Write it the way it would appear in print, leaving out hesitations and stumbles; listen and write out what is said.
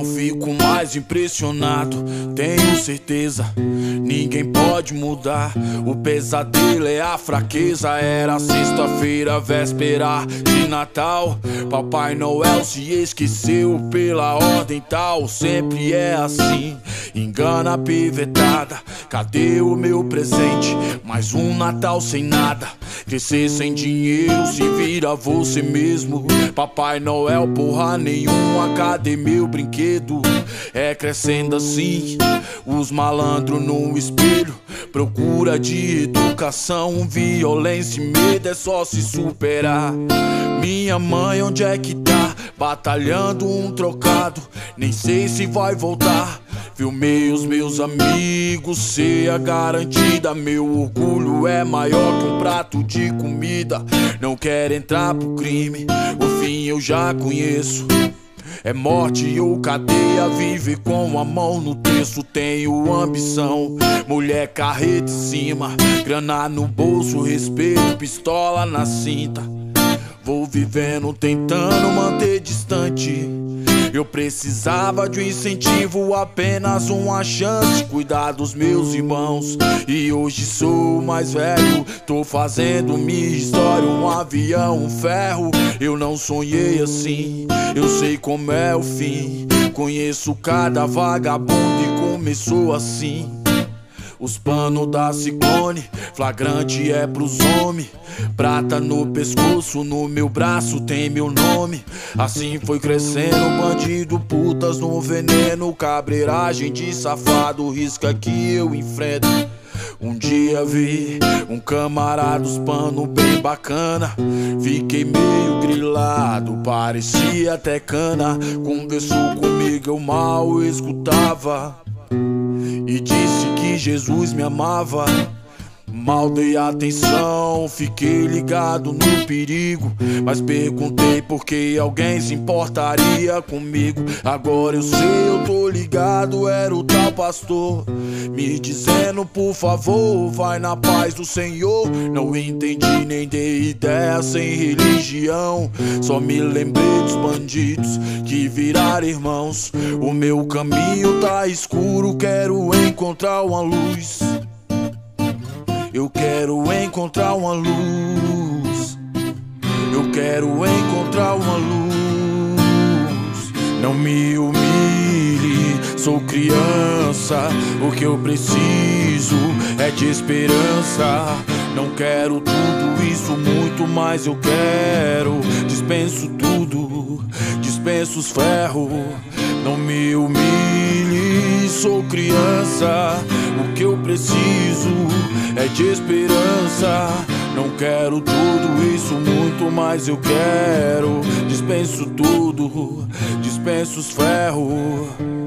eu fico mais impressionado. Tenho certeza, ninguém pode mudar. O pesadelo é a fraqueza. Era sexta-feira, véspera de Natal. Papai Noel se esqueceu pela ordem tal. Sempre é assim, engana a pivetada. Cadê o meu presente? Mais um Natal sem nada. Crescer sem dinheiro, se vira você mesmo. Papai Noel, porra nenhuma, cadê meu brinquedo? É crescendo assim, os malandros no espelho. Procura de educação, violência e medo, é só se superar. Minha mãe, onde é que tá? Batalhando um trocado, nem sei se vai voltar. Filmei os meus amigos, ceia garantida. Meu orgulho é maior que um prato de comida. Não quero entrar pro crime, o fim eu já conheço. É morte ou cadeia, vive com a mão no terço. Tenho ambição, mulher carreta em cima, grana no bolso, respeito, pistola na cinta. Vou vivendo, tentando manter distante. Eu precisava de um incentivo, apenas uma chance. Cuidar dos meus irmãos, e hoje sou mais velho. Tô fazendo minha história, um avião, um ferro. Eu não sonhei assim, eu sei como é o fim. Conheço cada vagabundo e começou assim. Os panos da Ciclone, flagrante é pros homens. Prata no pescoço, no meu braço tem meu nome. Assim foi crescendo, bandido, putas no veneno. Cabreiragem de safado, risca que eu enfrento. Um dia vi um camarada, os pano bem bacana. Fiquei meio grilado, parecia até cana. Conversou comigo, eu mal escutava e disse que Jesus me amava. Mal dei atenção, fiquei ligado no perigo, mas perguntei por que alguém se importaria comigo. Agora eu sei, eu tô ligado, era o tal pastor me dizendo por favor, vai na paz do Senhor. Não entendi nem dei ideia, sem religião. Só me lembrei dos bandidos que viraram irmãos. O meu caminho tá escuro, quero encontrar uma luz. Eu quero encontrar uma luz. Eu quero encontrar uma luz. Não me humilhe, sou criança. O que eu preciso é de esperança. Não quero tudo isso, muito mais eu quero. Dispenso tudo, dispenso os ferros. Não me humilhe, sou criança. O que eu preciso é de esperança. Não quero tudo isso, muito mais eu quero. Dispenso tudo, dispenso os ferros.